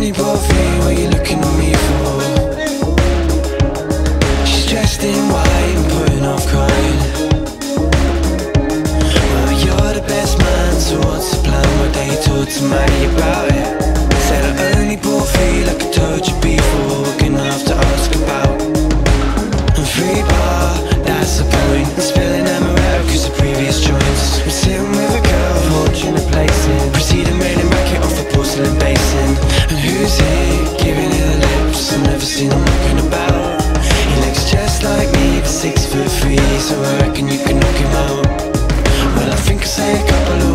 only bought three, what you looking at me for? She's dressed in white and putting off crying. Well, you're the best man, so what's the plan? What day you talk to Maddie about it? Said I only bought three like I told you before. We're gonna have to ask about. And free bar, that's the point. I'm spilling amaretto cause the previous joints. I'm sitting with a girl, fortune a placing. Proceeding raining racket off a porcelain basin. And who's here, giving it the lips? I've never seen him knocking about. He looks just like me, but 6'3", so I reckon you can knock him out. Well, I think I'll say a couple of